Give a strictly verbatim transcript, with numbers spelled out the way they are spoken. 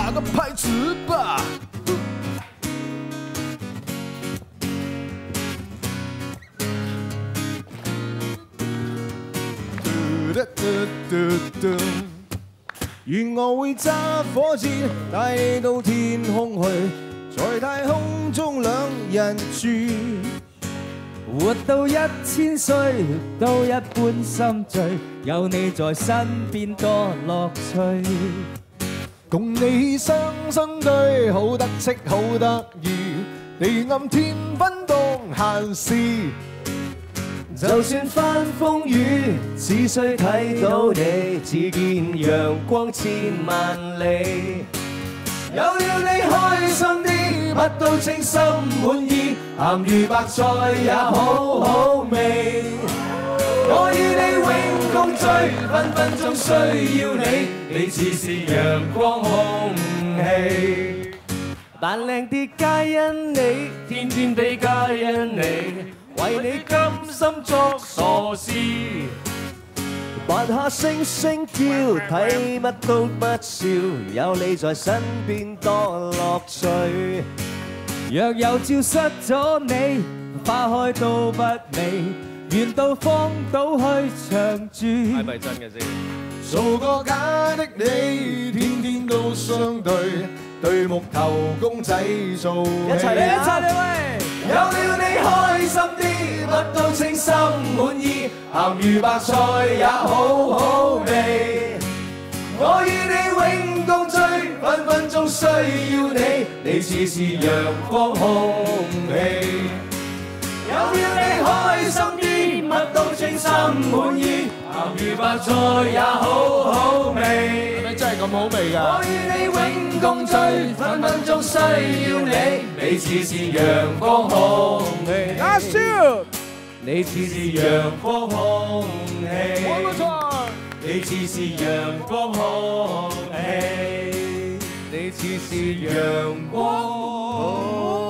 哪个牌子吧。願我會揸火箭帶你到天空去，在太空中兩人住， 活到一千歲都一般心醉，有你在身邊多樂趣。 共你雙生對，好得戚好得意，地暗天昏當閒事。 就算翻風雨，只需睇到你，只見陽光千萬里。 有了你開心啲，乜都稱心滿意，鹹魚白菜也好好味。我與你永共聚，分分鐘需要你，你似是陽光空氣。 扮靚啲皆因你，天天地皆因你。為你甘心作傻事， 拔下星星叫，睇乜都不笑，有你在身邊多樂趣。 若有朝失咗你，花開都不美，願到荒島去長住。係咪真嘅先？做個假的你，天天都相對，對木頭公仔做戲。 一齊嚟，一齊嚟喂！ 有了你開心啲，乜都稱心滿意，鹹魚白菜也好好味。我與你永共聚，分分鐘需要你，你似是陽光空氣。有了你開心啲，乜都稱心滿意，鹹魚白菜也好好味。係咪真係咁好味㗎？我與你永共聚，分分鐘需要你，你似是陽光空氣。Last two，你似是陽光空氣。One more time，你似是陽光空氣，你似是陽光空氣。